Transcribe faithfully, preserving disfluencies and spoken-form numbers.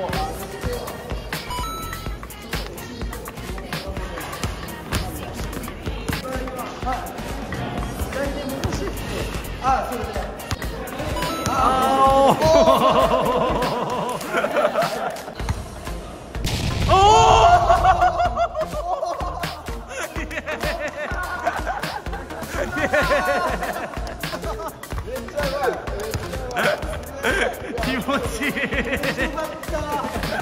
あ、それで。 あお。気持ちいい。